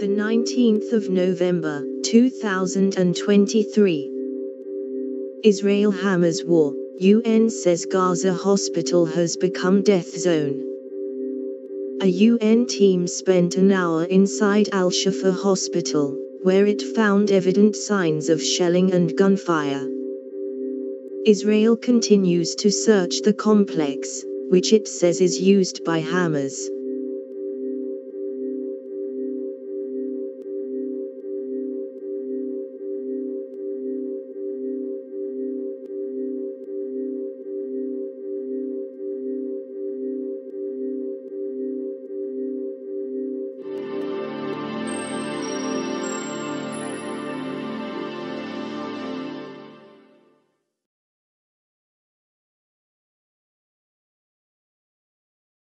The 19th of November, 2023. Israel-Hamas war. UN says Gaza hospital has become death zone. A UN team spent an hour inside Al-Shifa Hospital, where it found evident signs of shelling and gunfire. Israel continues to search the complex, which it says is used by Hamas.